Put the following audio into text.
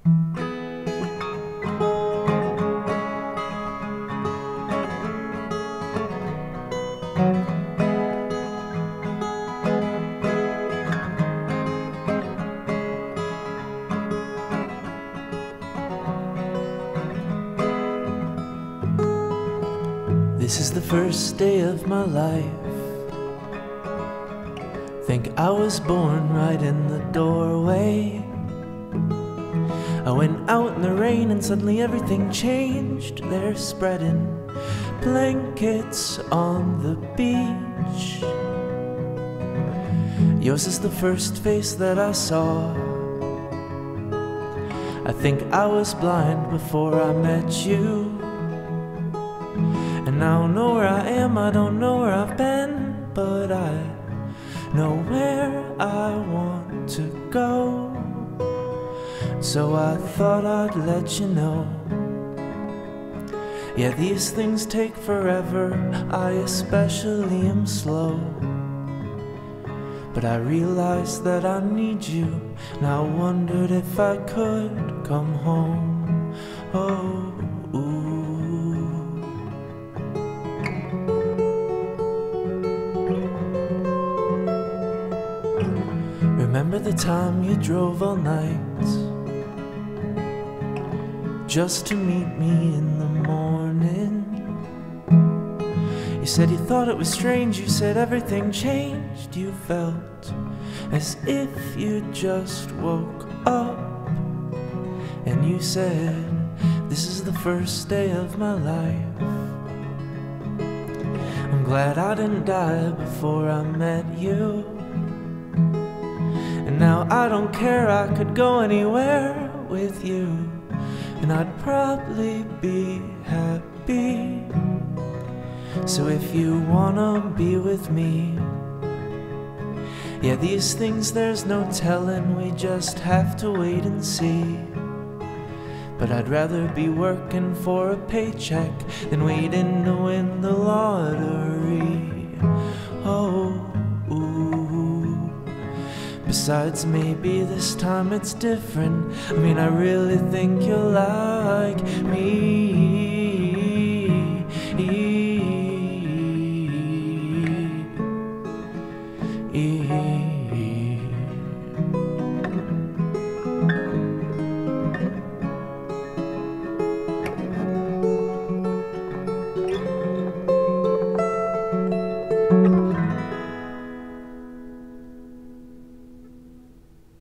This is the first day of my life. Think I was born right in the doorway. I went out in the rain and suddenly everything changed. They're spreading blankets on the beach. Yours is the first face that I saw. I think I was blind before I met you. And I don't know where I am, I don't know where I've been, but I know where I want to go. So I thought I'd let you know. Yeah, these things take forever, I especially am slow. But I realized that I need you, and I wondered if I could come home. Oh, ooh. Remember the time you drove all night just to meet me in the morning? You said you thought it was strange, you said everything changed. You felt as if you just woke up. And you said, this is the first day of my life. I'm glad I didn't die before I met you. And now I don't care, I could go anywhere with you, and I'd probably be happy. So if you wanna be with me, yeah, these things there's no telling, we just have to wait and see. But I'd rather be working for a paycheck than waiting to win the lottery. Oh, ooh. Besides, maybe this time it's different. I mean, I really think you'll like me.